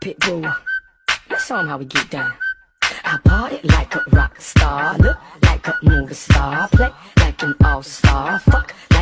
Pitbull. Let's show 'em how we get down. I party like a rock star, look like a movie star, play like an all-star, fuck like